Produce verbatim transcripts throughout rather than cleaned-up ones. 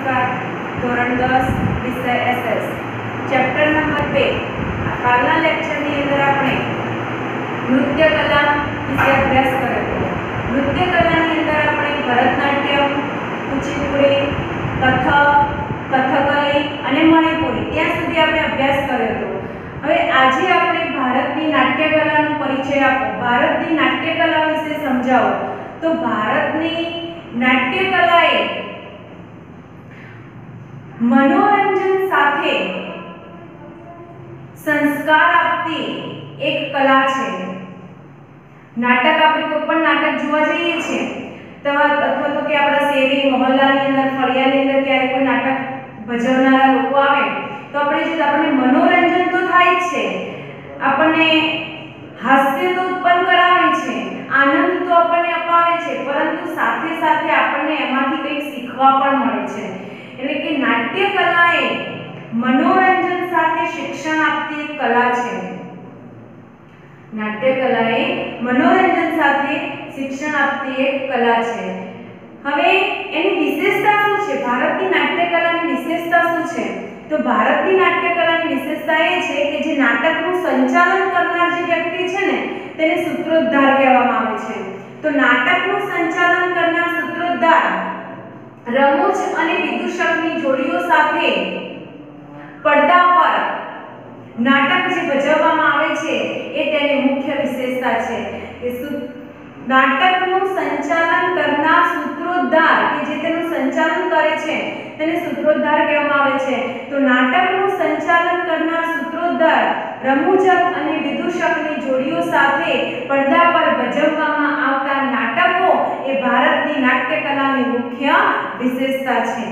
नमस्कार। ધોરણ દસ વિષય એસએસ ચેપ્ટર નંબર બે। કાલના લેક્ચરની અંદર આપણે નૃત્ય કલા વિશે અભ્યાસ કર્યો। નૃત્ય કલાની અંદર આપણે ભરતનાટ્યમ, કુચીપુડી, કથક, કથકલી અને મણિપુરી ત્યાં સુધી આપણે અભ્યાસ કર્યો હતો। હવે આજે આપણે ભારતની નાટ્ય કલાનો પરિચય આપો। ભારતની નાટ્ય કલા વિશે સમજાવો। તો ભારતની નાટ્ય કલાએ मनोरंजन साथे संस्कार आपती एक कला छे। नाटक आपणे कोई पण नाटक जोवा जईए छे तो अथवा तो के आपड़ा शेरी मोहल्लानी अंदर फळियानी अंदर क्यारे कोई नाटक भजवनारा लोको आवे तो आपणे जे आपणे मनोरंजन तो थाय ज छे, आपणे हास्य तो उत्पन्न करावे छे, आनंद तो आपणे अपावे छे, परंतु साथे साथे आपणे एमांथी कंईक शीखवा पण मळे छे। એટલે કે નાટ્ય કલા એ મનોરંજન સાથે શિક્ષણ આપતી એક કલા છે। નાટ્ય કલા એ મનોરંજન સાથે શિક્ષણ આપતી એક કલા છે। હવે એની વિશેષતા શું છે? ભારતની નાટ્ય કલાની વિશેષતા શું છે? તો ભારતની નાટ્ય કલાની વિશેષતા એ છે કે જે નાટકનું સંચાલન કરનાર જે વ્યક્તિ છે ને તેને સૂત્રોદ્ધાર કહેવામાં આવે છે। તો નાટકનું સંચાલન કરનાર સૂત્રોદ્ધાર રમૂજ અને વિદૂષકની જોડીઓ સાથે પડદા પર નાટક જે ભજવવામાં આવે છે એ તેની મુખ્ય વિશેષતા છે કે નાટકનું સંચાલન કરનાર સૂત્રોદ્ધાર કે જે તેનું સંચાલન કરે છે તેને સૂત્રોદ્ધાર કહેવામાં આવે છે। તો નાટકનું સંચાલન કરનાર સૂત્રોદ્ધાર રમૂજક અને વિદૂષકની જોડીઓ સાથે પડદા પર ભજવવામાં આવતા નાટકો એ ભારતની નાટ્ય કલાની મુખ્ય વિશેષતા છે।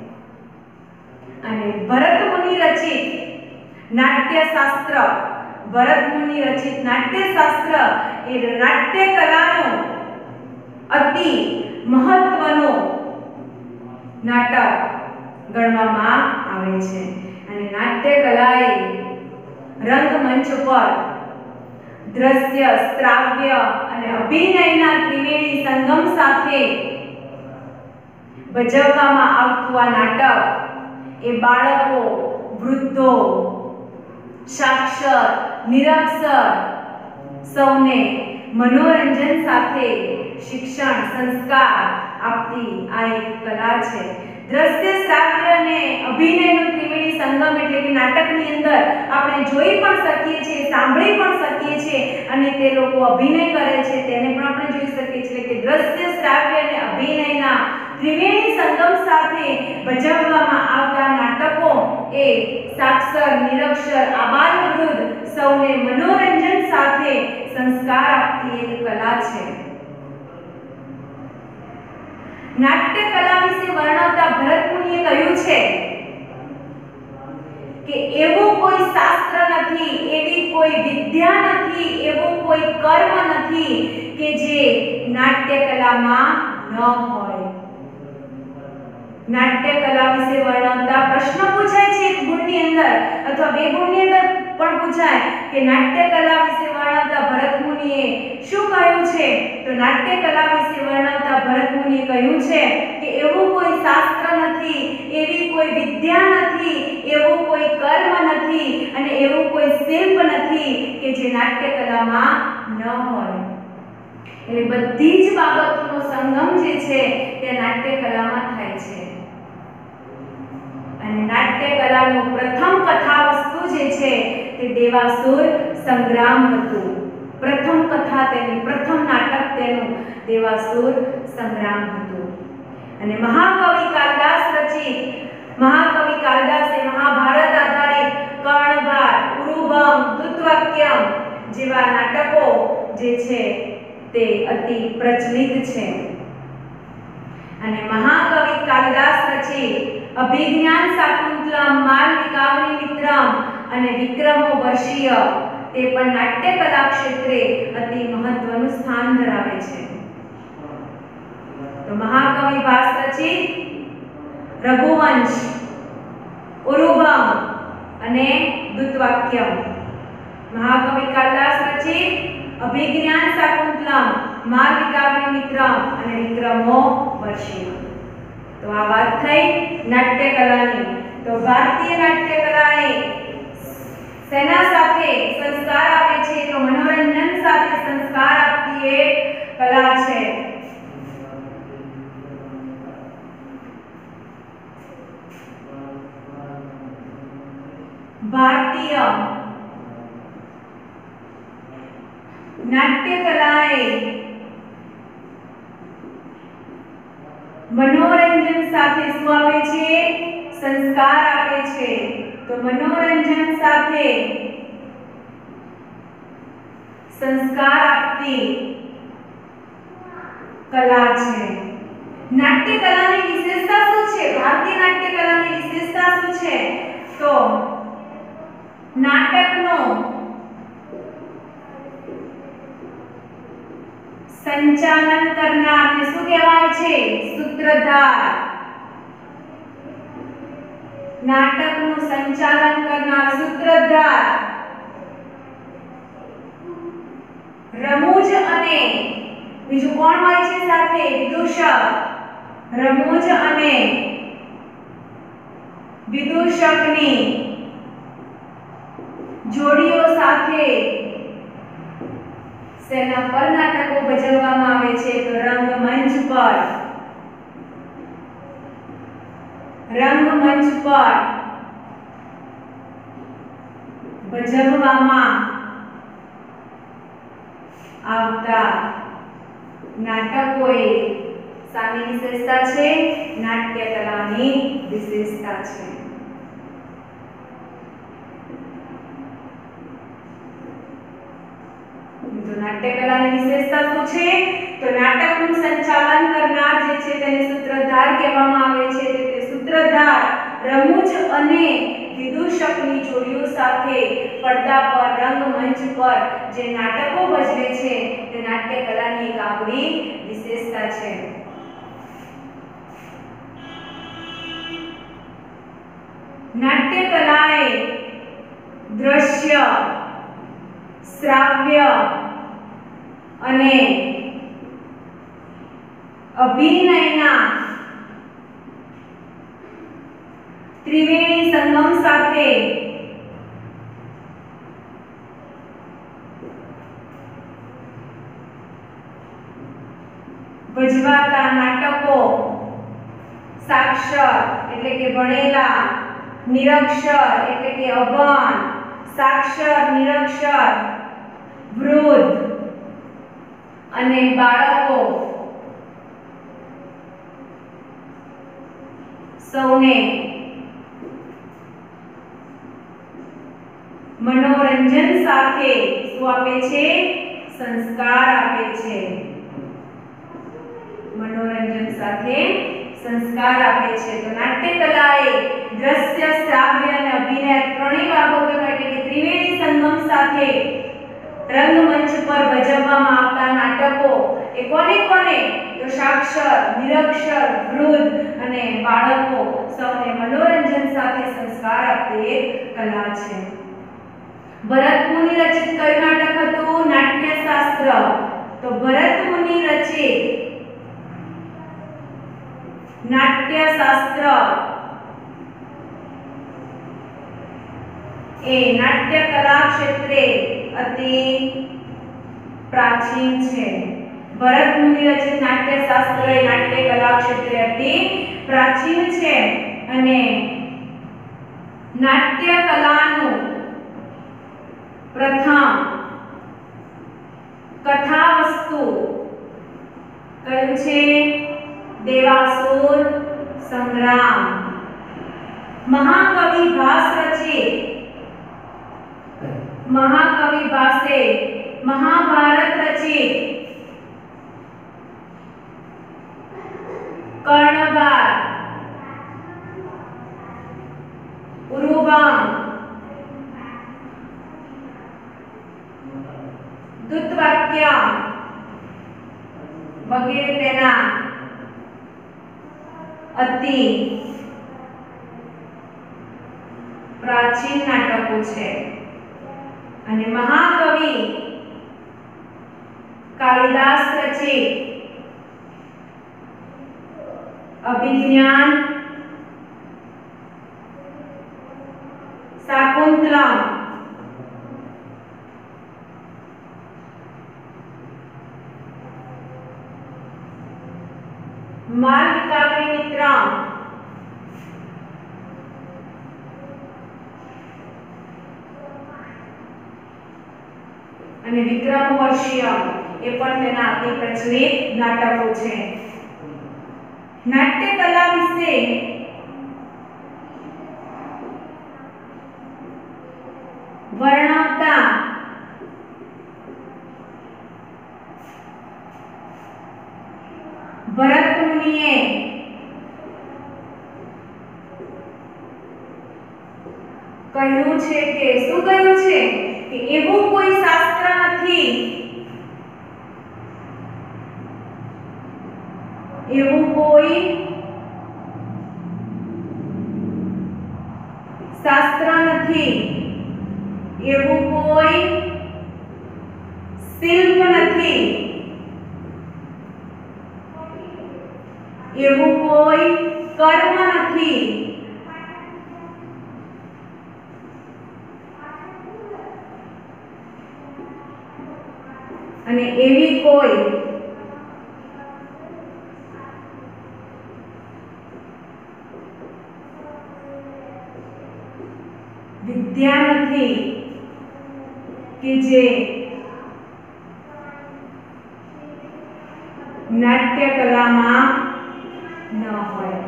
અને ભરત મુનિ રચિત નાટ્યશાસ્ત્ર ભરત મુનિ રચિત નાટ્યશાસ્ત્ર એ નાટ્ય કલાનો અતિ મહત્વનો નાટક ગણવામાં આવે છે। અને નાટ્ય કલાએ રંગમંચ પર દ્રશ્ય, શ્રાવ્ય અને અભિનયના ત્રિવેણી સંગમ સાથે ભજવવામાં આવતું આ નાટક એ બાળકો, વૃદ્ધો, સાક્ષર, નિરક્ષર સૌને મનોરંજન સાથે શિક્ષણ, સંસ્કાર આપતી આ એક કલા છે। દ્રશ્ય, શ્રાવ્ય અને અભિનયનું ત્રિવેણી સંગમ એટલે કે નાટકની અંદર આપણે જોઈ પણ શકીએ છીએ, સાંભળી પણ શકીએ છીએ અને તે લોકો અભિનય કરે છે તેને પણ આપણે જોઈ શકીએ છીએ કે દ્રશ્ય, શ્રાવ્ય અને અભિનયના ત્રિવેણી સંગમ સાથે ભજવવામાં આવતા નાટકો એ સાક્ષર, નિરક્ષર, આબાલ-વૃદ્ધ સૌને મનોરંજન સાથે સંસ્કાર આપતી એક કલા છે। નાટ્ય કલા વિશે વર્ણવતા ભરત મુનિએ કહ્યું છે કે એવું કોઈ શાસ્ત્ર નથી, એવી કોઈ વિદ્યા નથી, એવું કોઈ કર્મ નથી કે જે નાટ્ય કલામાં ન હોય। નાટ્ય કલા વિશે વર્ણવતા પ્રશ્ન પૂછાય છે એક ગુણની અંદર અથવા બે ગુણની અંદર પણ પૂછાય કે નાટ્ય કલા વિશે વર્ણવતા ભરત મુનિએ શું કહ્યું છે? તો નાટ્ય કલા વિશે વર્ણવતા ભરત મુનિએ કહ્યું છે કે એવું કોઈ શાસ્ત્ર નથી, એવી કોઈ વિદ્યા નથી, એવું કોઈ કર્મ નથી અને એવું કોઈ શિલ્પ નથી કે જે નાટ્ય કલામાં ન હોય। એટલે બધી જ બાબતોનો સંગમ જે છે તે નાટ્ય કલામાં થાય છે। અને નાટ્ય કલાનું પ્રથમ કથા વસ્તુ જે છે તે દેવાસુર સંગ્રામ હતું। પ્રથમ કથા તેની પ્રથમ નાટક તેનું દેવાસુર સંગ્રામ હતું। અને મહાકવિ કાલિદાસ રચિત મહાકવિ કાલિદાસે મહાભારત આધારિત કર્ણભાર, ઉરુભમ, દુત્વાક્યમ જેવા નાટકો જે છે તે અતિ પ્રચલિત છે। અને મહાકવિ કાલિદાસ રચિત અભિજ્ઞાન શાકુંતલમ, માલવિકાગ્નિ મિત્રમ અને વિક્રમો વર્ષીય તે પણ નાટ્ય કલા ક્ષેત્રે અતિ મહત્વનું સ્થાન ધરાવે છે। તો મહાકવિ ભાસ રચિત રઘુવંશ, ઉરુભમ અને દુત્વાક્યમ, મહાકવિ કાલિદાસ રચિત અભિજ્ઞાન શાકુંતલમ, માલવિકાગ્નિ મિત્રમ અને વિક્રમો વર્ષીય। तो आ बात थई नाट्य कलानी। तो भारतीय नाट्य कलाए सेना साथे संस्कार आपे छे तो मनोरंजन साथे संस्कार आपती एक कला छे। भारतीय नाट्य कलाए मनोरंजन साथे શું આપે છે? સંસ્કાર આપે છે। તો मनोरंजन સાથે સંસ્કાર આપતી કલા છે। નાટ્ય કલાની વિશેષતા શું છે? ભારતીય નાટ્ય કલાની વિશેષતા શું છે? તો નાટકનો સંચાલન કરનારને શું કહેવાય છે? સૂત્રધાર। નાટકનું સંચાલન કરનાર સૂત્રધાર। રમૂજ અને બીજું કોણ હોય છે સાથે? વિદૂષક। રમૂજ અને વિદૂષકની જોડીઓ સાથે સેના પર નાટકો ભજવવામાં આવે છે। તો રંગમંચ પર રંગમંચ પર ભજવવામાં આવતા નાટકો એ સાની વિશેષતા છે? નાટ્ય કલાની વિશેષતા છે। तो नाट्य कलाની વિશેષતા શું છે? તો નાટકનું સંચાલન કરનાર જે છે તેને સૂત્રધાર કહેવામાં આવે છે। તે સૂત્રધાર રમૂજ અને વિદૂષકની જોડીઓ સાથે પડદા પર રંગમંચ પર જે નાટકો ભજવે છે તે નાટ્ય કલાની એક આગવી વિશેષતા છે। નાટ્ય કલાએ દ્રશ્ય, શ્રાવ્ય અને અભિનયના ત્રિવેણી સંગમ સાથે ભજવાતા નાટકો સાક્ષર એટલે કે ભણેલા, નિરક્ષર એટલે કે અભણ, સાક્ષર, નિરક્ષર, વૃદ્ધ અને બાળકો સૌને મનોરંજન સાથે શું આપે છે? સંસ્કાર આપે છે। મનોરંજન સાથે સંસ્કાર આપે છે। તો નાટ્ય કલાએ દ્રશ્ય, શ્રાવ્ય અને અભિનય ત્રણેય બાબતોનો એટલે કે ત્રિવેણી સંગમ સાથે રંગમંચ પર ભજવવામાં આવતા નાટકો એ કોને કોને? તો સાક્ષર, નિરક્ષર, વૃદ્ધ અને બાળકો સૌને મનોરંજન સાથે સંસ્કાર આપતી એક કલા છે। ભરત મુનિ રચિત કયું નાટક હતું? નાટ્યશાસ્ત્ર। તો ભરત મુનિ રચિત નાટ્યશાસ્ત્ર એ નાટ્ય કલા ક્ષેત્રે અતિ પ્રાચીન છે। ભરત મુનિ રચિત નાટ્યશાસ્ત્ર એ નાટ્ય કલા ક્ષેત્રે અતિ પ્રાચીન છે અને નાટ્ય કલાનું પ્રથમ કથા વસ્તુ કયું છે? દેવાસુર સંગ્રામ। મહાકવિ ભાસ રચિત મહાકવિ ભાસે મહાભારત રચિત કર્ણબાર, ઉરુભંગ, દૂતવાક્ય વગેરે તેના અતિ પ્રાચીન નાટકો છે અને મહાકવિ કાલિદાસ રચિત अभिज्ञान शाकुंतलम, मालविकाग्निमित्रम, અને વિક્રમોર્વશિયમ એ પણ તેના અતિ પ્રચલિત નાટકો છે. નાટ્ય કલા વિશે વર્ણવતા ભરત મુનિએ કહ્યું છે કે શું કહ્યું છે કે એવું કોઈ શાસ્ત્ર નથી, એવું કોઈ શાસ્ત્ર નથી, એવું કોઈ શિલ્પ નથી, એવું કોઈ કર્મ નથી, અને એવી કોઈ વિદ્યા નથી કે જે નાટ્ય કલામાં ન હોય.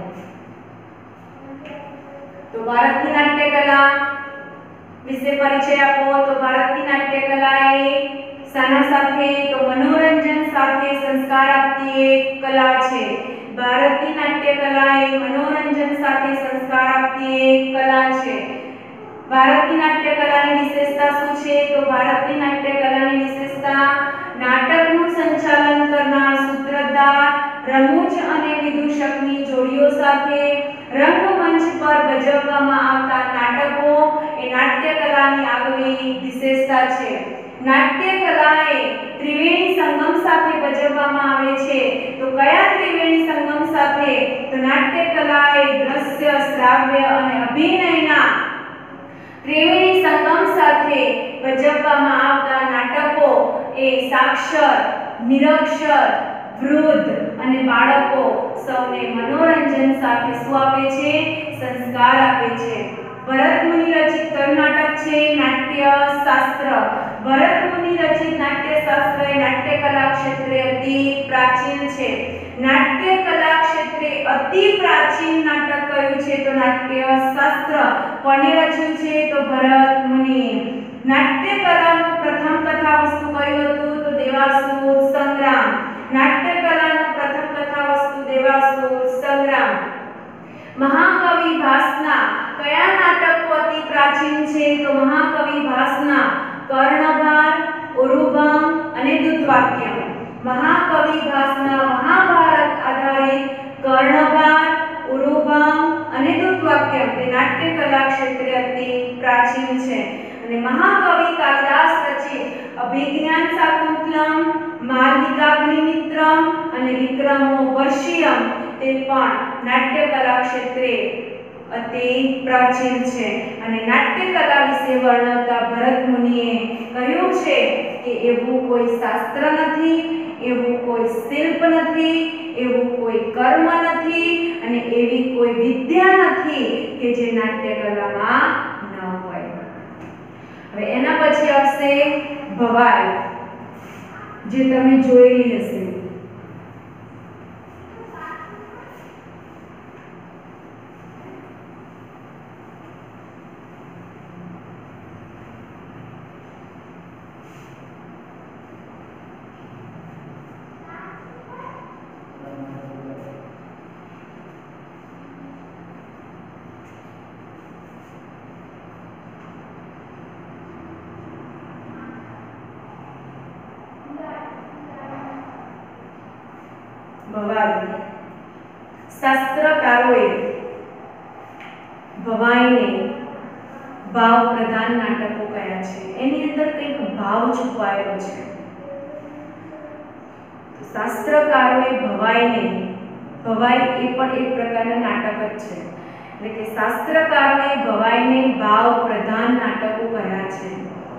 તો ભારતની નાટ્ય કલા વિશે પરિચય આપો. તો ભારતની નાટ્ય કલા એ શાના સાથે? તો મનોરંજન સાથે સંસ્કાર આપતી એક કલા છે. ભારતની નાટ્ય કલા એ મનોરંજન સાથે સંસ્કાર આપતી એક કલા છે. ભારતની નાટ્ય કલાની વિશેષતા શું છે? તો ભારતની નાટ્ય કલાની વિશેષતા નાટકનું સંચાલન કરનાર સૂત્રધાર, રમૂજ અને વિદૂષકની જોડીઓ સાથે રંગમંચ પર ભજવવામાં આવતા નાટકો એ નાટ્ય કલાની આગવી વિશેષતા છે. નાટ્ય કલા એ ત્રિવેણી સંગમ સાથે ભજવવામાં આવે છે. તો કયા ત્રિવેણી સંગમ સાથે? તો નાટ્ય કલા એ દ્રશ્ય, શ્રાવ્ય અને અભિનયના ત્રિવેણી સંગમ સાથે ભજવવામાં આવતા નાટકો એ સાક્ષર, નિરક્ષર, વૃદ્ધ અને બાળકો સૌને મનોરંજન સાથે શું આપે છે? સંસ્કાર આપે છે. ભરત મુનિ રચિત કયું નાટક છે? નાટ્ય શાસ્ત્ર. ભરત મુનિ રચિત નાટ્ય શાસ્ત્ર એ નાટ્ય કલા ક્ષેત્રે અતિ પ્રાચીન છે. નાટ્ય કલા ક્ષેત્રે અતિ પ્રાચીન નાટક કયું છે? તો નાટ્ય શાસ્ત્ર. કોણે રચ્યું છે? તો ભરત મુનિએ. નાટ્ય કલાનું પ્રથમ કથા વસ્તુ કયું હતું? તો દેવાસુર સંગ્રામ. નાટ્ય કલાનું પ્રથમ કથા વસ્તુ દેવાસુર સંગ્રામ. મહાકવિ ભાસના કયા નાટકો અતિ પ્રાચીન છે? તો મહાકવિ ભાસના કર્ણભાર, ઉરુભમ અને દૂતવાક્ય. મહાકવિ ભાસના મહાભારત આધારિત કર્ણભાર, ઉરુભમ અને દૂતવાક્ય તે નાટ્ય કલા ક્ષેત્રે અતિ પ્રાચીન છે. અને મહાકવિ કાલિદાસ રચિત અભિજ્ઞાન શાકુંતલમ, માલવિકાગ્નિમિત્રમ અને વિક્રમોર્વશિયમ તે પણ નાટ્ય કલા ક્ષેત્રે અતિ પ્રાચીન છે. અને નાટ્ય કલા વિશે વર્ણવતા ભરત મુનિએ કહ્યું છે કે એવું કોઈ શાસ્ત્ર નથી, એવું કોઈ શિલ્પ નથી, એવું કોઈ કર્મ નથી અને એવી કોઈ વિદ્યા નથી કે જે નાટ્ય કલામાં ન હોય. હવે એના પછી આવશે ભવાઈ, જે તમે જોયેલી હશે. ભવાઈ. શાસ્ત્રકારોએ ભવાઈને ભાવ પ્રધાન નાટકો કયા છે? એની અંદર કંઈક ભાવ છુપાયેલો છે. શાસ્ત્રકારોએ ભવાઈને ભવાઈ એ પણ એક પ્રકારના નાટક જ છે, એટલે કે શાસ્ત્રકારોએ ભવાઈને ભાવ પ્રધાન નાટકો કહ્યા છે.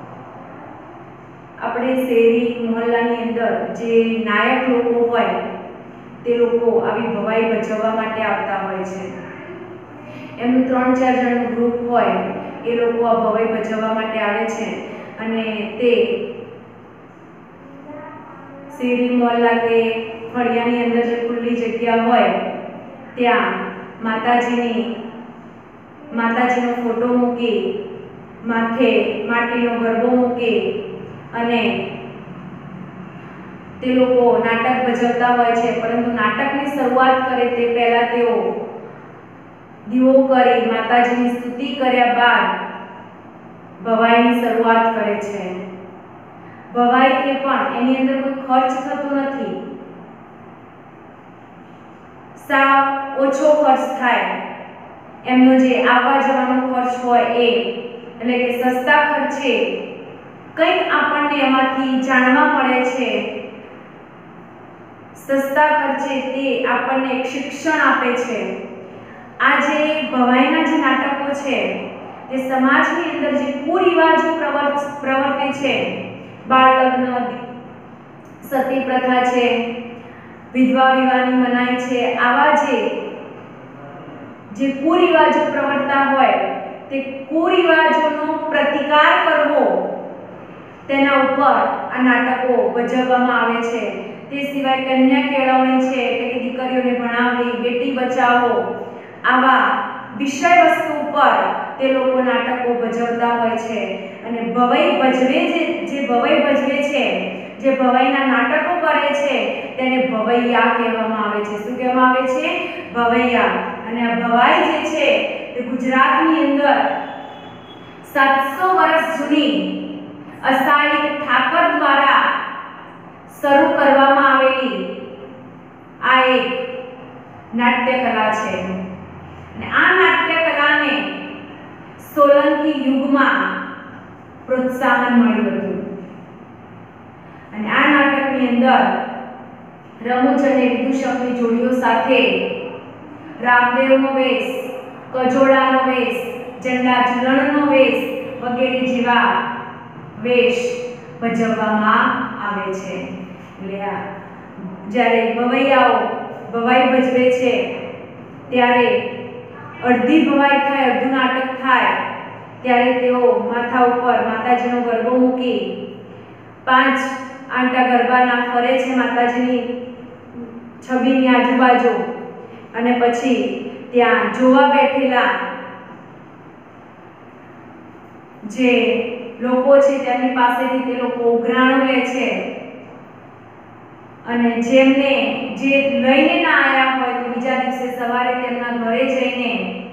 આપણે શેરી મોહલ્લાની અંદર જે નાયક લોકો હોય તે લોકો આવી ભવાઈ ભજવવા માટે આવતા હોય છે. એમનું ત્રણ ચાર જણનું ગ્રુપ હોય, એ લોકો આ ભવાઈ ભજવવા માટે આવે છે અને તે શેરી મોહલ્લા કે ફળિયાની અંદર જે ખુલ્લી જગ્યા હોય ત્યાં માતાજીની માતાજીનો ફોટો મૂકી, માથે માટીનો ગરબો મૂકી અને તે લોકો નાટક ભજવતા હોય છે. પરંતુ નાટકની શરૂઆત કરે તે પહેલા તેઓ દીવો કરી માતાજીની સ્તુતિ કર્યા બાદ ભવાઈની શરૂઆત કરે છે. ભવાઈ એ પણ એની અંદર કોઈ ખર્ચ થતો નથી, સાવ ઓછો ખર્ચ થાય. એમનો જે આવવા જવાનો ખર્ચ હોય એ, એટલે કે સસ્તા ખર્ચે કંઈક આપણને એમાંથી જાણવા મળે છે. સસ્તા ખર્ચે તે આપણને એક શિક્ષણ આપે છે. આ જે ભવાઈના જે નાટકો છે તે સમાજની અંદર જે કુરિવાજો પ્રવર્તે છે, બાળ લગ્ન, સતી પ્રથા છે, વિધવા વિવાહની મનાઈ છે, આવા જે જે કુરિવાજો પ્રવર્તતા હોય તે કુરિવાજોનો પ્રતિકાર કરવો, તેના ઉપર આ નાટકો ભજવવામાં આવે છે. તે સિવાય કન્યા કેળવણી છે, એટલે કે દીકરીઓને ભણાવવી, બેટી બચાવો, આવા વિષય વસ્તુ ઉપર તે લોકો નાટકો ભજવતા હોય છે. અને ભવાઈ ભજવે જે જે ભવાઈ ભજવે છે, જે ભવાઈના નાટકો કરે છે તેને ભવૈયા કહેવામાં આવે છે. શું કહેવામાં આવે છે? ભવૈયા. અને આ ભવાઈ જે છે તે ગુજરાતની અંદર સાતસો વર્ષ જૂની અસાઈ ઠાકર દ્વારા શરૂ કરવામાં આવેલી આ એક નાટ્ય કલા છે. અને આ નાટ્ય કલાને સોલંકી યુગમાં પ્રોત્સાહન મળ્યું હતું. અને આ નાટકની અંદર રમૂજ અને વિદૂષકની જોડીઓ સાથે રામદેવનો વેશ, કજોડાનો વેશ, ઝંડા ઝૂલણનો વેશ વગેરે જેવા વેશ ભજવવામાં આવે છે. એટલે આ જ્યારે ભવૈયાઓ ભવાઈ ભજવે છે ત્યારે અડધી ભવાઈ થાય, અડધું નાટક થાય ત્યારે તેઓ માથા ઉપર માતાજીનો ગરબો મૂકી પાંચ આંટા ગરબાના ફરે છે માતાજીની છબીની આજુબાજુ. અને પછી ત્યાં જોવા બેઠેલા જે લોકો છે તેમની પાસેથી તે લોકો ઉઘરાણું લે છે. અને જેમને જે લઈને ના આવ્યા હોય તો બીજા દિવસે સવારે તેમના ઘરે જઈને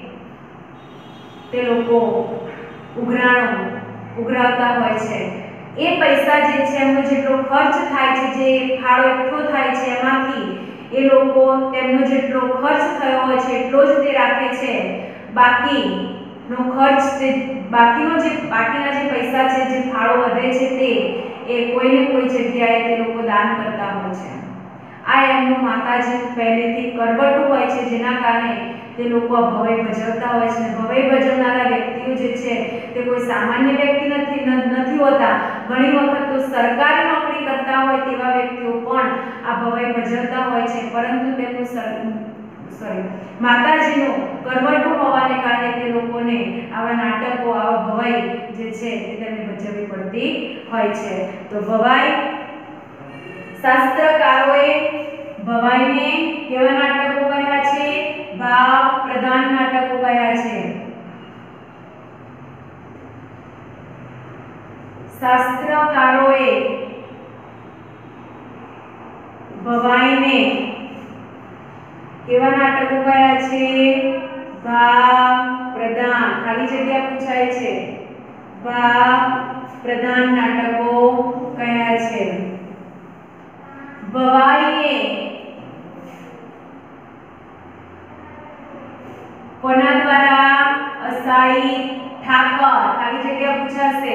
તે લોકો ઉઘરાણું ઉઘરાવતા હોય છે. એ પૈસા જે છે એમનો જેટલો ખર્ચ થાય છે, જે ફાળો એકઠો થાય છે, એમાંથી એ લોકો તેમનો જેટલો ખર્ચ થયો હોય છે એટલો જ તે રાખે છે. બાકીનો ખર્ચ તે બાકીનો જે બાકીના જે પૈસા છે, જે ફાળો વધે છે તે એ કોઈને કોઈ જગ્યાએ તે લોકો દાન કરતા હોય છે. આ એમનું માતાજી પહેલેથી કરવટું હોય છે, જેના કારણે તે લોકો આ ભવાઈ ભજવતા હોય છે. ભવાઈ ભજવનારા વ્યક્તિઓ જે છે તે કોઈ સામાન્ય વ્યક્તિ નથી નથી હોતા. ઘણી વખત તો સરકારી નોકરી કરતા હોય તેવા વ્યક્તિઓ પણ આ ભવાઈ ભજવતા હોય છે. પરંતુ તેમનું સોરી માતાજીનું કરવટું હોવાને કારણે તે લોકોને આવા નાટકો, આવા ભવાઈ જે છે તે તેમને ભજવવી પડતી હોય છે. તો ભવાઈ શાસ્ત્રકારોએ ભવાઈને કેવા નાટકો કહ્યા છે? ભાવ પ્રધાન નાટકો કહ્યા છે. શાસ્ત્રકારોએ ભવાઈને કેવા નાટકો કહ્યા છે? ભાવ પ્રધાન. ખાલી જગ્યા પૂછાય છે. ભાવ પ્રધાન નાટકો કહ્યા છે. ભવાઈએ કોના દ્વારા? અસાઈ ઠાકર. ખાલી જગ્યા પૂછાશે.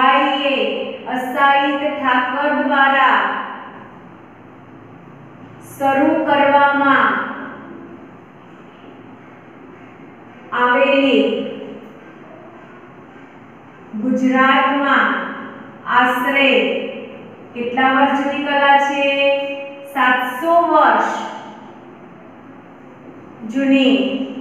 ભવાઈએ અસાઈ ઠાકર દ્વારા શરૂ કરવામાં આવેલી ગુજરાતમાં આશરે કેટલા વર્ષ જૂની કલા છે? સાતસો વર્ષ જૂની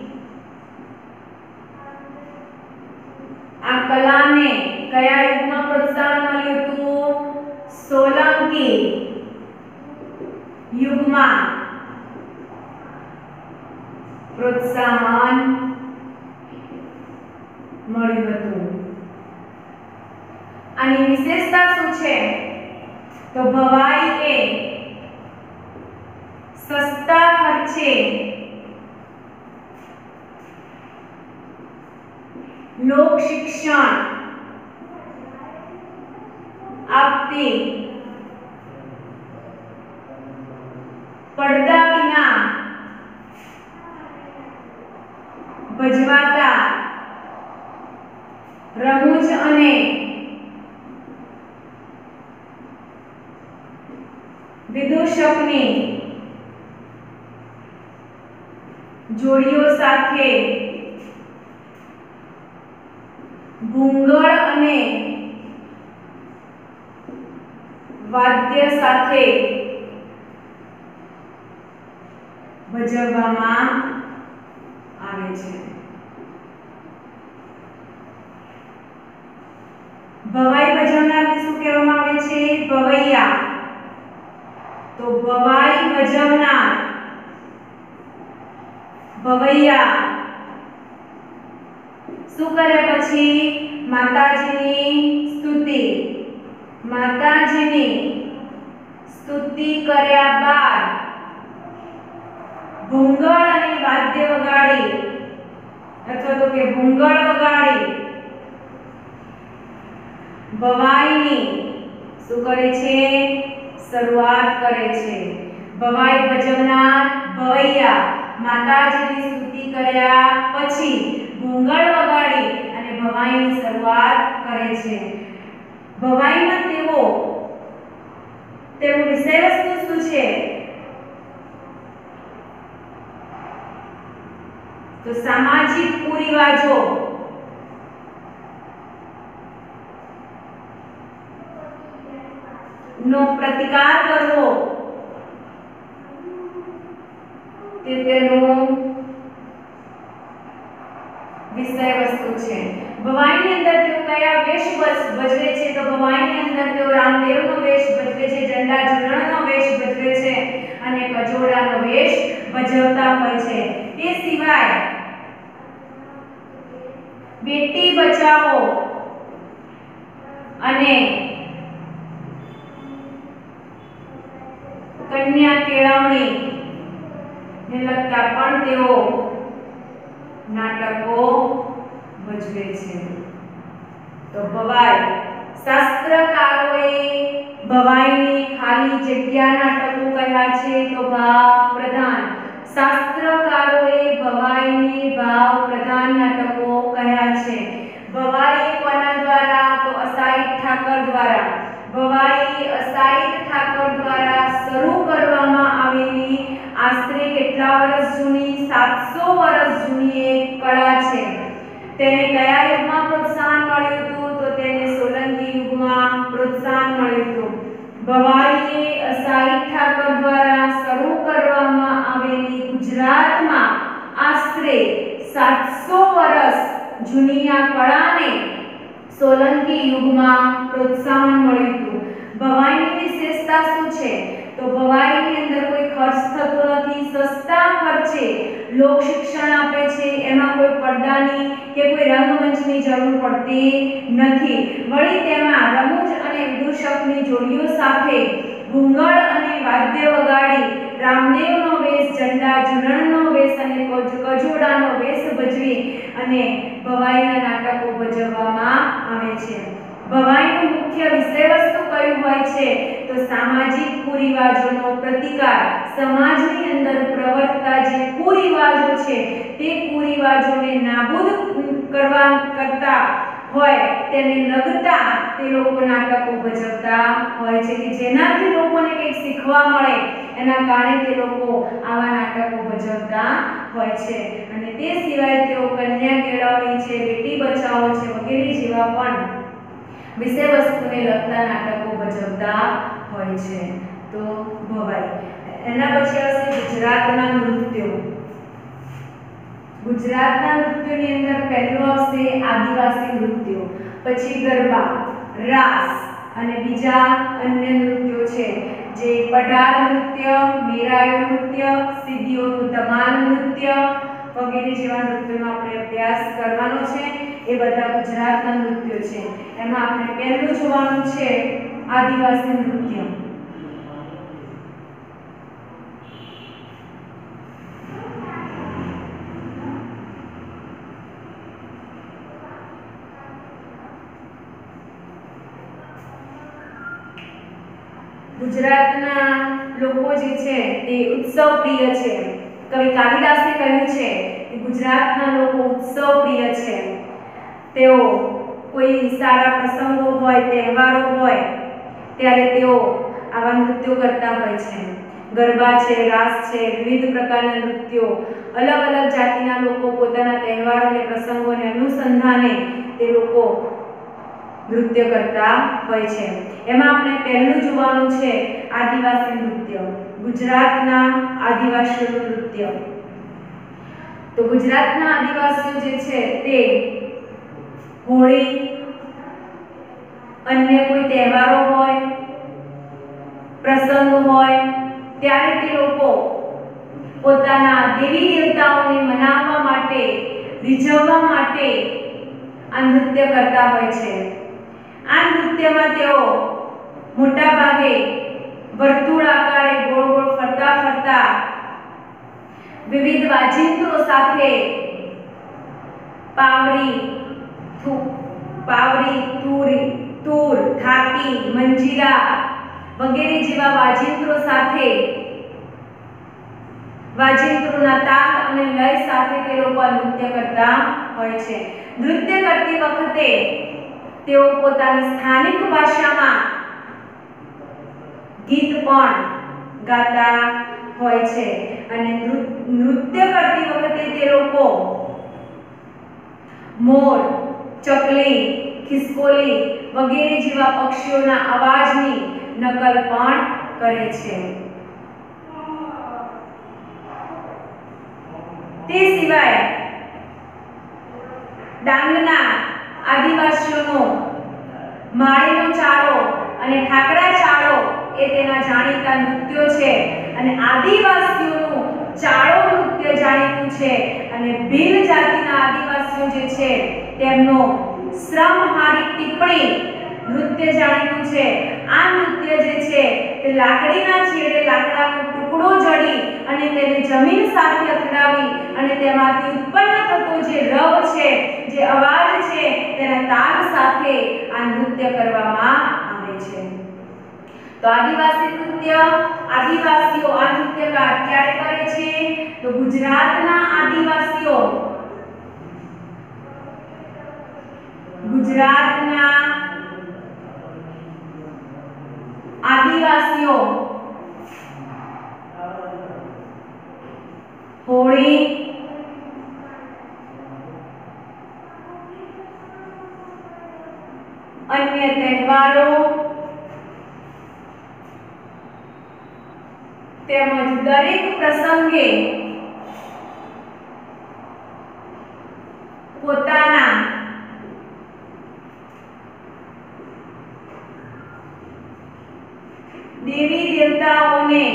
આ કલાને કયા યુગમાં પ્રોત્સાહન મળ્યું હતું? સોલંકી યુગમાં પ્રોત્સાહન મળ્યું હતું. આની વિશેષતા શું છે? તો ભવાઈ એ સસ્તા ખર્ચે લોક શિક્ષણ આપતી પડદા વિના ભજવાતા રમૂજ અને વિદૂષકની જોડીઓ સાથે ભૂંગળ અને વાદ્ય સાથે ભજવવામાં આવે છે. ભવાઈ ભજવનારને શું કહેવામાં આવે છે? ભવૈયા. તો ભવાઈ ભજવનાર ભવૈયા શું કરે? પછી માતાજીની સ્તુતિ માતાજીની સ્તુતિ કર્યા બાદ ભૂંગળ અને વાદ્ય વગાડી અથવા તો કે ભૂંગળ વગાડી ભવાઈની શું કરે છે? શરૂઆત કરે છે. ભવાઈ ભજવનાર ભવૈયા માતાજીની સ્તુતિ કર્યા પછી ભૂંગળ વગાડી અને ભવાઈની શરૂઆત કરે છે. ભવાઈમાં તેઓ તેનું વિષય વસ્તુ શું છે? તો સામાજિક કુરિવાજો નો પ્રતિકાર કરવો તે તેનું વિષય વસ્તુ છે. ભવાઈની અંદર તેઓ કયા વેશ ભજવે છે? તો ભવાઈની અંદર તેઓ રામદેવનો વેશ ભજવે છે, ઝંડા ઝૂલણનો વેશ ભજવે છે અને કજોડાનો વેશ ભજવતા હોય છે. તે સિવાય બેટી બચાવો અને કન્યા કેળવણી ને લગતા પણ તેઓ નાટકો ભજવે છે. તો ભવાઈ શાસ્ત્રકારોએ ભવાઈની ખાલી જગ્યા નાટકો કહ્યા છે તો ભાવ પ્રધાન. શાસ્ત્રકારોએ ભવાઈને ભાવ પ્રધાન નાટકો કહ્યા છે. ભવાઈ કોના દ્વારા? તો અસાઈદ ઠાકર દ્વારા. ભવાઈ અસાઈદ ઠાકર દ્વારા શરૂ કરવામાં આવેલી આશરે કેટલા વર્ષ જૂની? સાતસો વર્ષ જૂની એક કળા છે. તેને કયા યુગમાં પ્રોત્સાહન મળ્યું હતું? તો તેને સોલંકી યુગમાં પ્રોત્સાહન મળ્યું હતું. ભવાઈએ અસાઈદ ઠાકર દ્વારા શરૂ કરવામાં આવેલી ગુજરાતમાં આશરે સાતસો વર્ષ જૂની આ કળાને સોલંકી યુગમાં પ્રોત્સાહન મળ્યું હતું. ભવાઈની વિશેષતા શું છે? તો ભવાઈની અંદર કોઈ ખર્ચ થતો નથી. સસ્તા ખર્ચે લોક શિક્ષણ આપે છે. એમાં કોઈ પડદાની કે કોઈ રંગમંચની જરૂર પડતી નથી. વળી તેમાં રમૂજ અને વિદૂષકની જોડીઓ સાથે ભૂંગળ અને વાદ્ય વગાડી રામદેવનો વેશ, ઝંડા ઝૂલણનો વેશ અને કજોડાનો વેશ ભજવી અને ભવાઈના નાટકો ભજવવામાં આવે છે. ભવાઈનું મુખ્ય વિષય વસ્તુ કયું હોય છે? તો સામાજિક કુરિવાજોનો પ્રતિકાર. સમાજની અંદર પ્રવર્તતા જે કુરિવાજો છે તે કુરિવાજોને નાબૂદ કરવા કરતા હોય તેને લગતા તે લોકો નાટકો ભજવતા હોય છે કે જેનાથી લોકોને કંઈક શીખવા મળે એના કારણે તે લોકો આવા નાટકો ભજવતા હોય છે અને તે સિવાય તેઓ કન્યા કેળવણી છે, બેટી બચાવો છે વગેરે જેવા પણ વિષય વસ્તુને લગતા નાટકો ભજવતા હોય છે. તો ભવાઈ. એના પછી આવશે ગુજરાતના નૃત્યો. ગુજરાતના નૃત્યોની અંદર પહેલું આવશે આદિવાસી નૃત્યો, પછી ગરબા, રાસ અને બીજા અન્ય નૃત્યો છે જે પઢાર નૃત્ય, મેરાયો નૃત્ય, સીડીઓનું ધમાલ નૃત્ય વગેરે જેવા નૃત્યોનો આપણે અભ્યાસ કરવાનો છે. એ બધા ગુજરાતના નૃત્યો છે. એમાં આપણે પહેલું જોવાનું છે આદિવાસી નૃત્ય. ગુજરાતના લોકો જે છે તે ઉત્સવ પ્રિય છે. કવિ કાલિદાસે કહ્યું છે કે ગુજરાતના લોકો ઉત્સવ પ્રિય છે. તેઓ કોઈ સારા પ્રસંગો હોય, તહેવારો હોય ત્યારે તેઓ આવા નૃત્યો કરતા હોય છે. ગરબા છે, રાસ છે, વિવિધ પ્રકારના નૃત્યો, અલગ અલગ જાતિના લોકો પોતાના તહેવારો અને પ્રસંગોને અનુસંધાને તે લોકો નૃત્ય કરતા હોય છે. એમાં આપણે પહેલું જોવાનું છે આદિવાસી નૃત્ય, ગુજરાતના આદિવાસીઓનું નૃત્ય. તો ગુજરાતના આદિવાસીઓ જે છે તે હોળી, અન્ય કોઈ તહેવારો હોય, પ્રસંગ હોય ત્યારે તે લોકો પોતાના દેવી દેવતાઓને મનાવવા માટે, રીઝવવા માટે આ નૃત્ય કરતા હોય છે. આ નૃત્યમાં તેઓ મોટા ભાગે વર્તુળ આકારે ગોળ ગોળ ફરતા ફરતા વિવિધ વાજિંત્રો સાથે પાવરી, પાવરી, તુરી, તૂર, થાપી, મંજીરા વગેરે જેવા વાજિંત્રો સાથે, વાજિંત્રોના તાલ અને લય સાથે તે લોકો આ નૃત્ય કરતા હોય છે. નૃત્ય કરતી વખતે તેઓ પોતાની સ્થાનિક ભાષામાં ગીત પણ ગાતા હોય છે અને નૃત્ય કરતી વખતે તે લોકો મોર, ચકલી, ખિસકોલી વગેરે જેવા પક્ષીઓના અવાજની નકલ પણ કરે છે. તે સિવાય ડાંગના આદિવાસીઓનો માળીનો ચાળો અને ઠાકરા ચાળો એ તેના જાણીતા નૃત્યો છે અને આદિવાસીઓનું ચાળો નૃત્ય જાણીતું છે અને ભીલ જાતિના આદિવાસીઓ જે છે તેમનો શ્રમહારી ટીપ્પણી નૃત્ય જાણીતું છે. આ નૃત્ય જે છે તે લાકડીના છેડે લાકડાનો ટુકડો જડી અને તેને જમીન સાથે અથડાવી અને તેમાંથી ઉત્પન્ન થતો જે રવ છે, જે અવાજ છે તેના તાલ સાથે આ નૃત્ય કરવામાં આવે છે. તો આદિવાસી નૃત્ય, આદિવાસીઓ આ નૃત્ય ક્યારે કરે છે? તો ગુજરાતના આદિવાસીઓ ગુજરાતના આદિવાસીઓ હોળી, અન્ય તહેવારો તેમજ દરેક પ્રસંગે પોતાના દેવી દેવતાઓને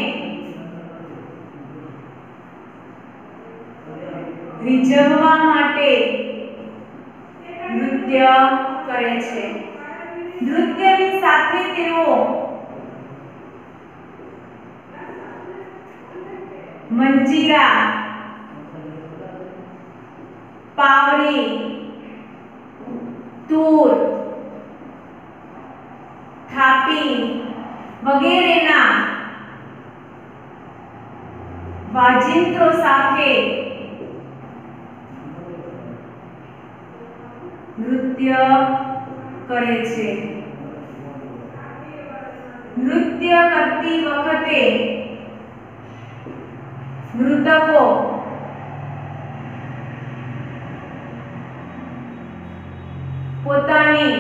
રીઝવવા માટે નૃત્ય કરે છે. નૃત્યની સાથે તેઓ મંજીરા, પાવરી, તૂર, થાપી વગેરેના વાજિંત્રો સાથે નૃત્ય કરે છે. નૃત્ય કરતી વખતે મૃતકો પોતાની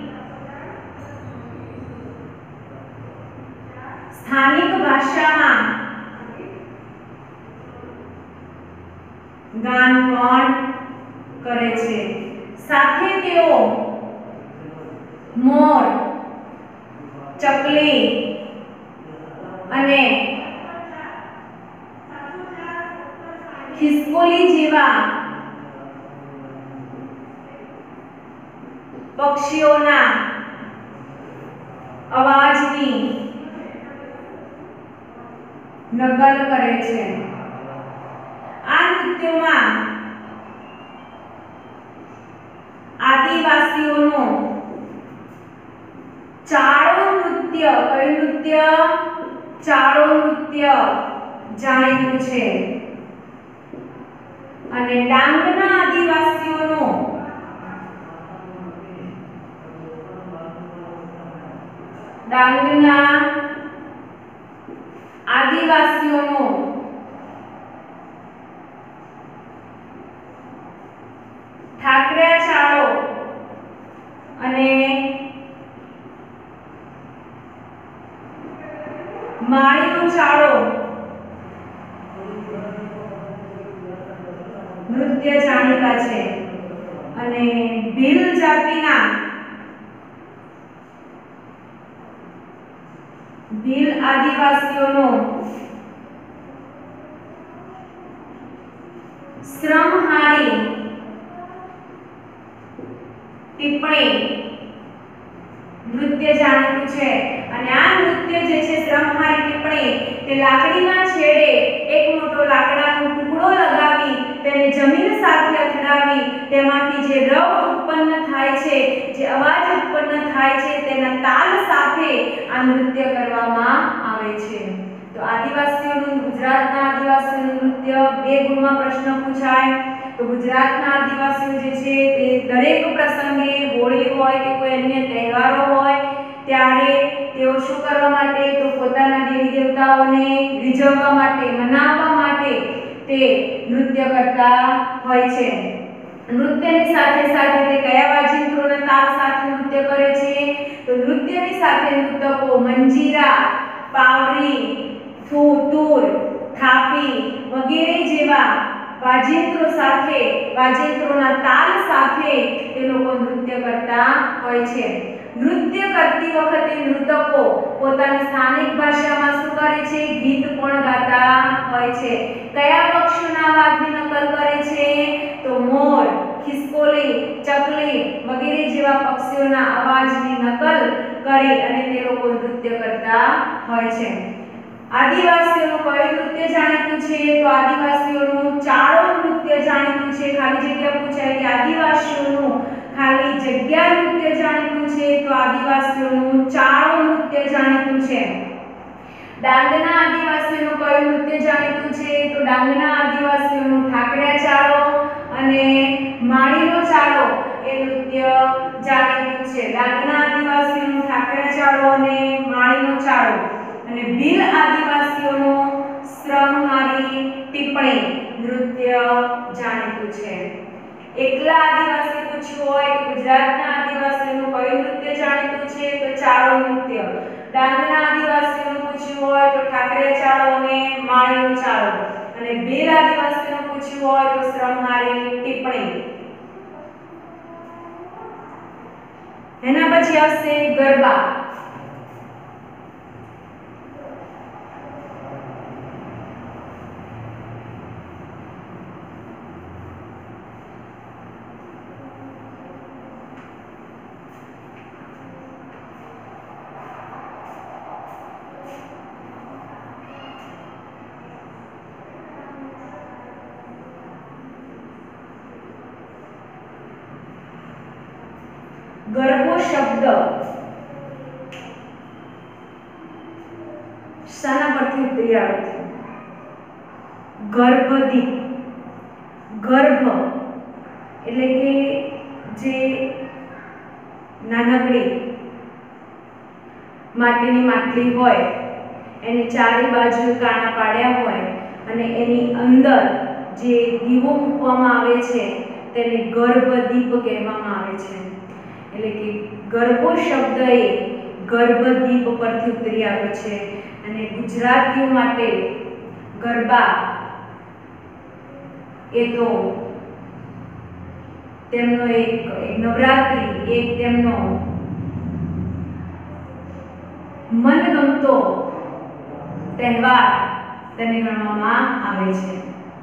સ્થાનિક ભાષામાં ગાન પણ કરે છે। સાથે તેઓ મોર, ચકલી અને ખિસકોલી જેવા પક્ષીઓના અવાજની નકલ કરે છે। આ નૃત્યોમાં આદિવાસીઓનો ચાળો નૃત્ય, કયું નૃત્ય? ચાળો નૃત્ય જાણીતું છે। અને ડાંગના આદિવાસીઓનો ડાંગના આદિવાસીઓનો ઠાકરિયા ચાળો અને માળીનો ચાળો નૃત્ય જાણીતા છે। અને ભીલ જાતિના ભીલ આદિવાસીઓનો શ્રમહારી ટિપ્પણી નૃત્ય જાણીતું છે। અને આ નૃત્ય જે છે શ્રમહારી ટિપ્પણી તે લાકડીના છેડે એક મોટો લાકડાનો ટુકડો લગાવી તેને જમીન સાથે અથડાવી તેમાંથી જે રવ ઉત્પન્ન થાય છે, જે અવાજ ઉત્પન્ન થાય છે તેના તાલ સાથે આ નૃત્ય કરવામાં આવે છે। તો આદિવાસીઓનું ગુજરાતના આદિવાસીઓનું નૃત્ય બે ગુણમાં પ્રશ્ન પૂછાય। તો ગુજરાતના આદિવાસીઓ જે છે તે દરેક પ્રસંગે હોળી હોય કે કોઈ અન્ય તહેવારો હોય ત્યારે તેઓ શું કરવા માટે? તો પોતાના દેવી દેવતાઓને રીઝવવા માટે, મનાવવા માટે તે નૃત્ય કરતા હોય છે। નૃત્યની સાથે સાથે તે કયા વાજિંત્રોના તાલ સાથે નૃત્ય કરે છે? તો નૃત્યની સાથે નૃતકો મંજીરા, પાવરી, થૂતુર, થાપી વગેરે જેવા વાજિંત્રો સાથે, વાજિંત્રોના તાલ સાથે તે લોકો નૃત્ય કરતા હોય છે। નૃત્ય કરતી વખતે નૃતકો પોતાની સ્થાનિક ભાષામાં શું કરે છે? ગીત પણ ગાતા હોય છે। કયા પક્ષીઓના અવાજની નકલ કરે છે? તો મોર, ખિસકોલી, ચકલી વગેરે જેવા પક્ષીઓના અવાજની નકલ કરી અને તે લોકો નૃત્ય કરતા હોય છે। આદિવાસીઓનું કયું નૃત્ય જાણીતું છે? તો આદિવાસીઓનું ચાળો નૃત્ય જાણીતું છે। ખાલી જગ્યા પૂછાય કે આદિવાસીઓનું ખાલી જગ્યા નૃત્ય જાણીતું છે, તો આદિવાસીઓનું ચાળો નૃત્ય જાણીતું છે। ડાંગના આદિવાસીઓનું કયું નૃત્ય જાણીતું છે? તો ડાંગના આદિવાસીઓનું ઠાકરિયા ચાળો અને માળીનો ચાળો એ નૃત્ય જાણીતું છે। ડાંગના આદિવાસીઓનું ઠાકરિયા ચાળો અને માળીનો ચાળો। અને ભીલ આદિવાસીઓનું શ્રમહારી ટિપ્પણી નૃત્ય જાણીતું છે। એકલા આદિવાસી પૂછ્યું હોય કે ગુજરાતના આદિવાસીઓનું કયું નૃત્ય જાણીતું છે? તો ચાળો નૃત્ય। ડાંગના આદિવાસીઓનું પૂછ્યું હોય તો ઠાકરિયા ચાળો અને માળીનો ચાળો। અને ભીલ આદિવાસીઓનું પૂછ્યું હોય તો શ્રમહારી ટિપ્પણી। એના પછી આવશે ગરબા। ગરબો શબ્દ શાના પરથી ઉતરી આવે છે? ગર્ભદીપ। ગર્ભ એટલે કે જે નાનકડી માટીની માટલી હોય એને ચારે બાજુ કાણા પાડ્યા હોય અને એની અંદર જે દીવો મૂકવામાં આવે છે તેને ગર્ભદીપ કહેવામાં આવે છે. એટલે કે ગર્ભો શબ્દ એ ગર્ભદીપ પરથી ઉતરી આવ્યો છે અને ગુજરાતીઓ માટે ગરબા એ તો તેમનો એક નવરાત્રિ એક તેમનો મનગમતો તહેવાર તેને ગણવામાં આવે છે.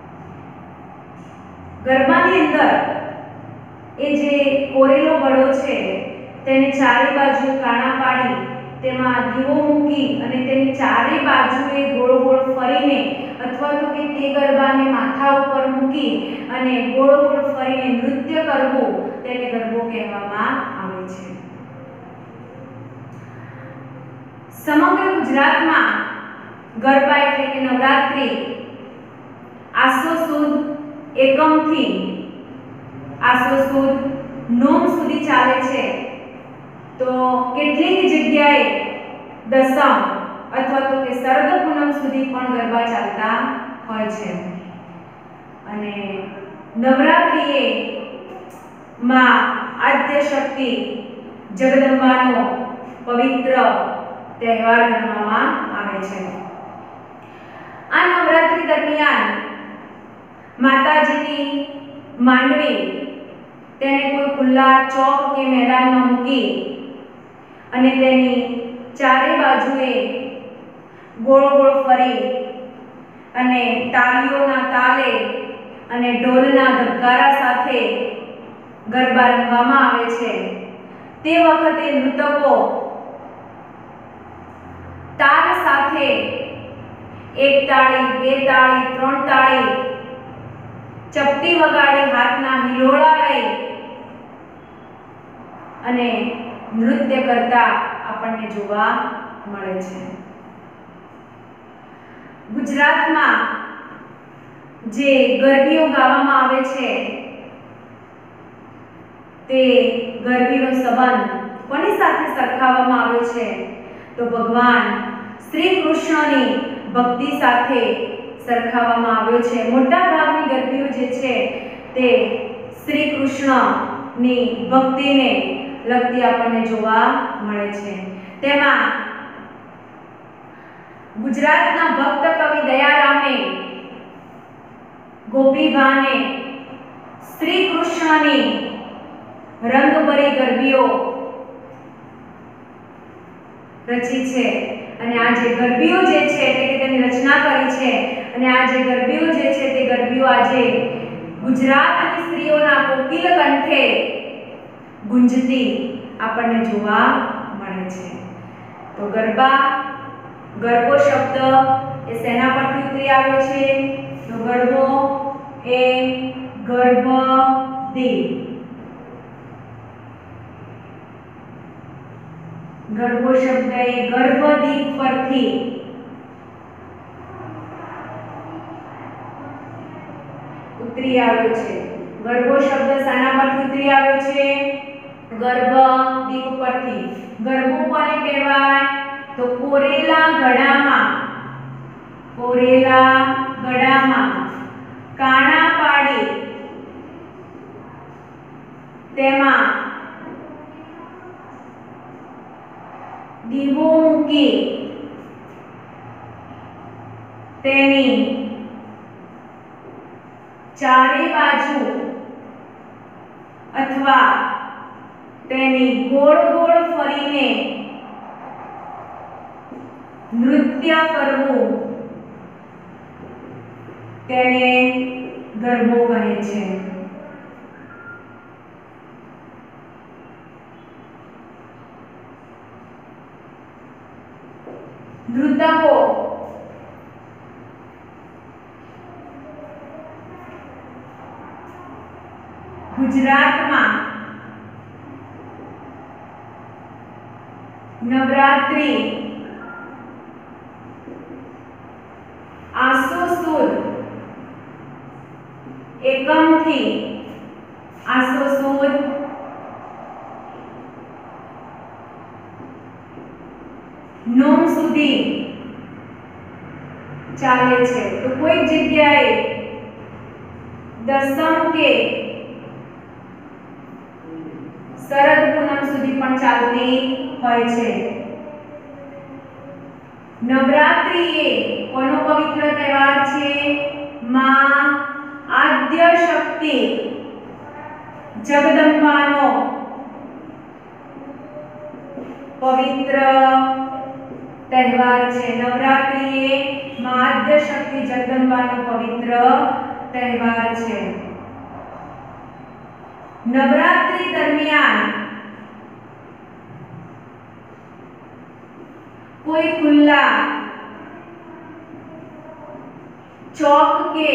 ગરબાની અંદર એ જે કોરેલો ગળો છે તેને ચારે બાજુ કાણા પાડી તેમાં દીવો મૂકી અને તેની ચારે બાજુએ ગોળ ગોળ ફરીને અથવા તો કે તે ગરબાને માથા ઉપર મૂકી અને ગોળ ગોળ ફરીને નૃત્ય કરવું તેને ગરબો કહેવામાં આવે છે. સમગ્ર ગુજરાતમાં ગરબા એટલે કે નવરાત્રિ આસો સુદ એકમથી આસો સુદ નોમ સુધી ચાલે છે. તો કેટલીક જગ્યાએ દસમ અથવા તો કે શરદ પૂનમ સુધી પણ ગરબા ચાલતા હોય છે. અને નવરાત્રિ એ માં આદ્ય શક્તિ જગદંબાનો પવિત્ર તહેવાર ગણવામાં આવે છે. આ નવરાત્રિ દરમિયાન માતાજીની માંડવી તેને કોઈ ખુલ્લા ચોક કે મેદાનમાં મૂકી અને તેની ચારે બાજુએ ગોળ ગોળ ફરી અને તાળીઓના તાલે અને ઢોલના ધબકારા સાથે ગરબા રમવામાં આવે છે. તે વખતે નૃતકો તાલ સાથે એક તાળી, બે તાળી, ત્રણ તાળી, ચપટી વગાડી હાથના હિલોળા લઈ અને નૃત્ય કરતા આપણને જોવા મળે છે. ગુજરાતમાં જે ગરબીઓ ગાવામાં આવે છે તે ગરબીનો સંબંધ કોની સાથે સરખાવવામાં આવ્યો છે તો ભગવાન શ્રી કૃષ્ણની ભક્તિ સાથે સરખાવવામાં આવ્યો છે. મોટા ભાગની ગરબીઓ જે છે તે શ્રી કૃષ્ણની ભક્તિને લગતી આપણને જોવા મળે છે. તેમાં ગુજરાતના ભક્ત કવિ દયારામે ગોપીભાને શ્રી કૃષ્ણની રંગભરી ગરબીઓ રચી છે. અને આ જે ગરબીઓ જે છે એટલે કે તેની રચના કરી છે અને આ જે ગરબીઓ જે છે તે ગરબીઓ આજે ગુજરાતની સ્ત્રીઓના કોકિલ કંઠે ગુંજતી આપણને જોવા મળે છે. તો ગરબા ગરબો શબ્દ એ શેના પરથી ઉતરી આવ્યો છે તો ગરબો એ ગર્ભદીપ ગરબો શબ્દ એ ગર્ભદીપ પરથી ઉતરી આવ્યો છે. ગરબો શબ્દ શાના પરથી ઉતરી આવ્યો છે ગર્ભદીપ પરથી. ગરબો કોને કહેવાય તો કોરેલા ઘડામાં કોરેલા ઘડામાં કાણા પાડી તેમાં દીવો મૂકી તેની ચારે બાજુ અથવા તેની ગોળ ગોળ ફરીને નૃત્ય કરવું તેને ગરબો કહે છે. નૃતકો ગુજરાતમાં નવરાત્રિ આસો સુદ એકમથી આસો સુદ નોમ સુધી ચાલે છે તો કોઈક જગ્યાએ દસમ કે શરદ પૂનમ સુધી પણ ચાલતી હોય છે. નવરાત્રી એ કોનો પવિત્ર તહેવાર છે? માં આદ્ય શક્તિ જગદંબાનો પવિત્ર તહેવાર છે. નવરાત્રી એ માં આદ્ય શક્તિ જગદંબાનો પવિત્ર તહેવાર છે. નવરાત્રી દરમિયાન કોઈ ખુલ્લા ચોક કે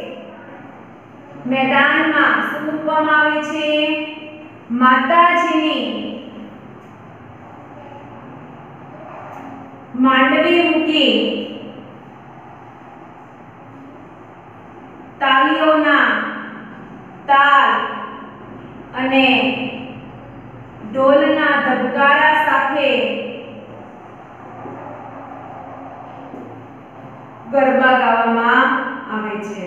મેદાનમાં શું મૂકવામાં આવે છે? માતાજીની માંડવી મૂકી તાલીઓના તાલ અને ઢોલના ધબકારા સાથે ગરબા ગાવામાં આવે છે.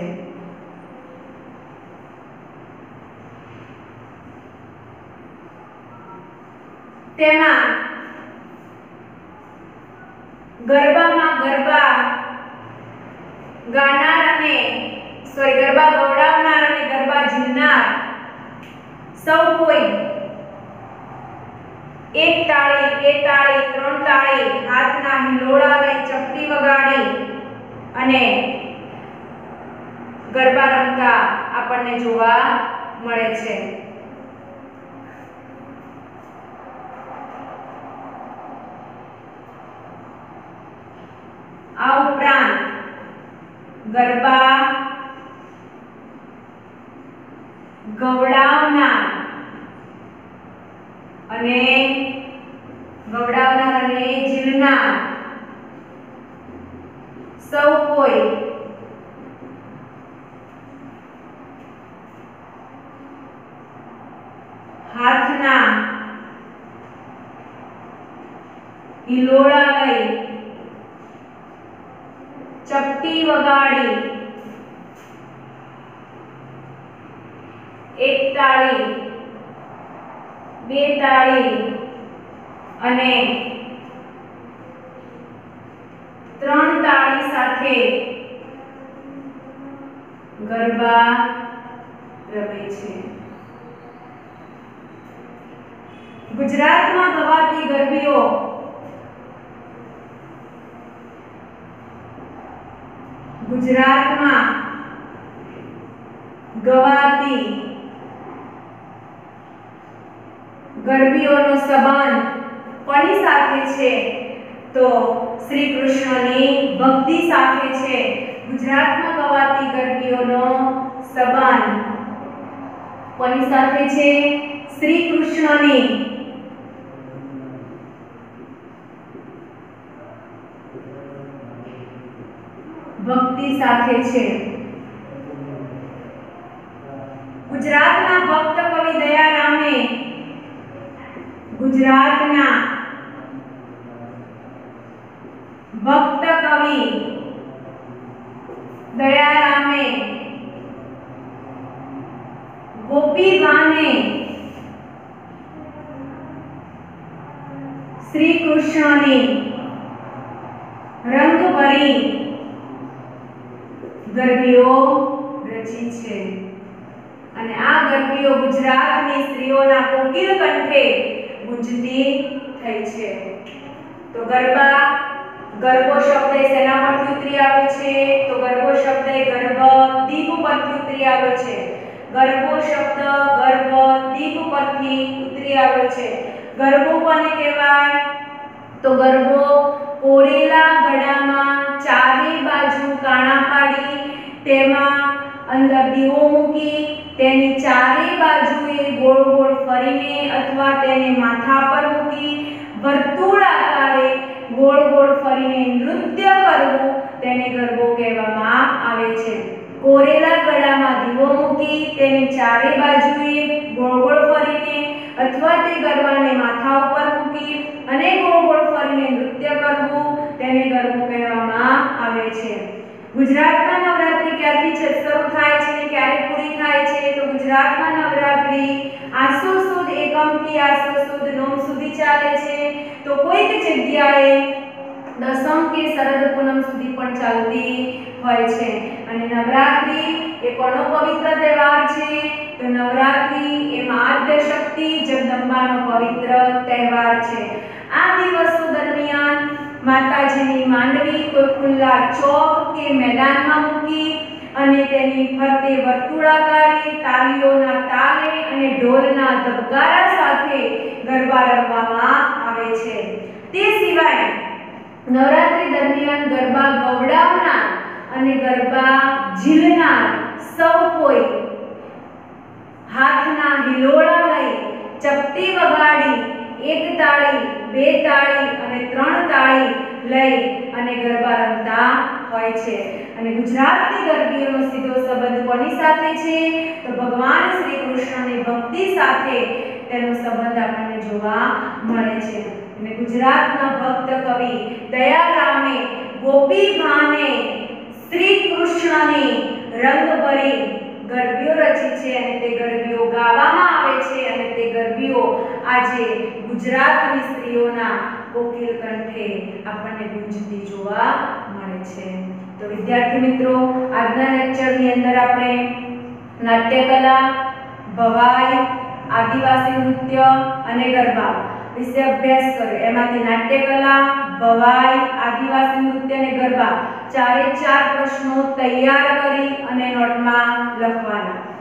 તેમાં ગરબામાં ગરબા ગાનાર અને સોરી ગરબા ગવડાવનાર અને ગરબા ઝીલનાર સૌ કોઈ એક તાળી, બે તાળી, ત્રણ તાળી, હાથના હિલોળા લઈ ચપટી વગાડી અને ગરબા રમતા આપણને જોવા મળે છે. આ ઉપરાંત ગરબા ગવડાવનાર અને ગવડાવનાર અને ઝીલનાર સૌ કોઈ હાથના હિલોળા લઈ ચપટી વગાડી એક તાળી, બે તાળી અને ત્રણ તાળી સાથે ગરબા રમે છે. ગુજરાતમાં ગવાતી ગરબીઓ ગુજરાતમાં ગવાતી ગરબીઓનો સંબંધ કોની સાથે છે? તો શ્રી કૃષ્ણની ભક્તિ સાથે છે. ગુજરાતમાં ગવાતી ગરબીઓનો સંબંધ કોની સાથે છે? શ્રી કૃષ્ણની ભક્તિ સાથે છે. ગુજરાતના ભક્ત કવિ દયારામે ગુજરાતના ભક્ત કવિ દયારામે ગોપીબાને શ્રી કૃષ્ણની રંગભરી ગરબીઓ રચી છે અને આ ગરબીઓ ગુજરાતની સ્ત્રીઓના કોકિલ કંઠે ગુંજતી થઈ છે. તો ગરબા ગરબો શબ્દ શેના પરથી ઉતરી આવ્યો છે? તો ગરબો શબ્દ ગર્ભ દીપ પરથી ઉતરી આવ્યો છે. ગરબો શબ્દ ગર્ભ દીપ પરથી ઉતરી આવ્યો છે. ગરબો કોને કહેવાય? તો ગરબો કોરેલા ગળામાં ચારે બાજુ કાણા પાડી તેમાં અંદર દીવો મૂકી તેની ચારે બાજુએ ગોળ ગોળ ફરીને અથવા તેને માથા પર મૂકી વર્તુળ આકારે ગોળ ગોળ ફરીને નૃત્ય કરવું તેને ગરબો કહેવામાં આવે છે. કોરેલા ગળામાં દીવો મૂકી તેની ચારે બાજુએ ગોળ ગોળ ફરીને અથવા તે ગરબાને માથા ઉપર મૂકી અને ગોળ ગોળ ફરીને નૃત્ય કરવું તેને ગરબો કહેવામાં આવે છે. ગુજરાતમાં નવરાત્રી ક્યારથી શરૂ થાય છે અને ક્યારે પૂરી થાય છે? તો ગુજરાતમાં નવરાત્રી આસો સુદ એકમથી આસો સુદ નોમ સુધી ચાલે છે. તો કોઈક જગ્યાએ દસમ કે શરદ પૂનમ સુધી પણ ચાલતી હોય છે. અને નવરાત્રી એ કોનો પવિત્ર તહેવાર છે? તો નવરાત્રી એ આદ્ય શક્તિ જગદંબાનો પવિત્ર તહેવાર છે. આ દિવસો દરમિયાન માતાજીની માંડવી કોઈ ખુલ્લા ચોક કે મેદાનમાં મૂકી અને તેની ફરતે વર્તુળાકારે તાલીઓના તાલે અને ઢોલના ધબકારા સાથે ગરબા રમવામાં આવે છે. તે સિવાય નવરાત્રી દરમિયાન ગરબા ગવડાવનાર અને ગરબા ઝીલનાર સૌ કોઈ હાથના હિલોળા લઈ ચપટી વગાડી એક તાળી, બે તાળી અને ત્રણ તાળી લઈ અને ગરબા રમતા હોય છે. અને ગુજરાતની ગરબીઓનો સીધો સંબંધ કોની સાથે છે? તો ભગવાન શ્રી કૃષ્ણની ભક્તિ સાથે તેનો સંબંધ આપણને જોવા મળે છે. અને ગુજરાતના ભક્ત કવિ દયારામે ગોપી ભાને શ્રી કૃષ્ણની રંગભરી ગરબીઓ રચી છે અને તે ગરબીઓ ગાવામાં આવે છે અને તે ગરબીઓ આજે ગુજરાતની સ્ત્રીઓના કોકિલ કંઠે આપણને ગુંજતી જોવા મળે છે. તો વિદ્યાર્થી મિત્રો, આજના લેક્ચરની અંદર આપણે નાટ્યકલા, ભવાઈ, આદિવાસી નૃત્ય અને ગરબા વિશે અભ્યાસ કર્યો. એમાંથી નાટ્યકલા, ભવાઈ, આદિવાસી નૃત્ય અને ગરબા ચારે ચાર પ્રશ્નો તૈયાર કરી અને નોટમાં લખવાના.